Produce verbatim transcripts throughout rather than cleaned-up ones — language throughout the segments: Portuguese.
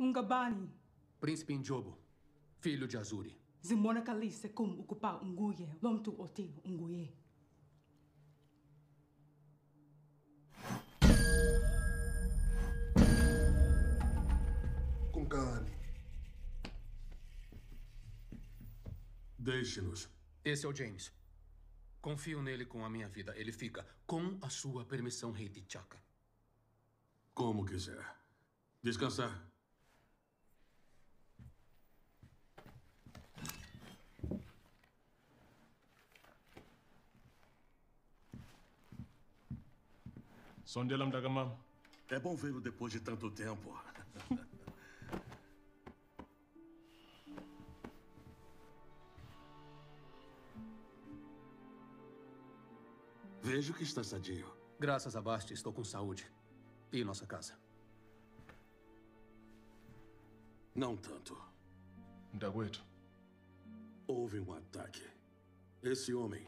Ungabani. Príncipe Njobo, filho de Azuri. Zimona Kalise como ocupar Unguye, lomtu oti Unguye. Kumkani. Deixe-nos. Esse é o James. Confio nele com a minha vida. Ele fica com a sua permissão, Rei T'Chaka. Como quiser. Descansar. Sondela mntakamama. É bom vê-lo depois de tanto tempo. Vejo que está sadio. Graças a Basti, estou com saúde. E nossa casa? Não tanto. Mntakwethu. Houve um ataque. Esse homem,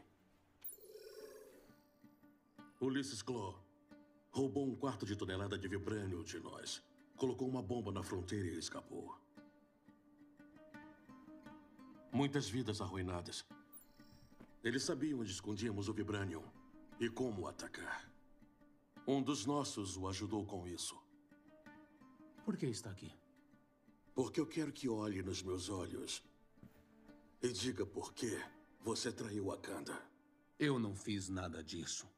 Ulysses Claw, roubou um quarto de tonelada de vibrânio de nós. Colocou uma bomba na fronteira e escapou. Muitas vidas arruinadas. Eles sabiam onde escondíamos o vibrânio e como atacar. Um dos nossos o ajudou com isso. Por que está aqui? Porque eu quero que olhe nos meus olhos e diga por que você traiu Wakanda. Eu não fiz nada disso.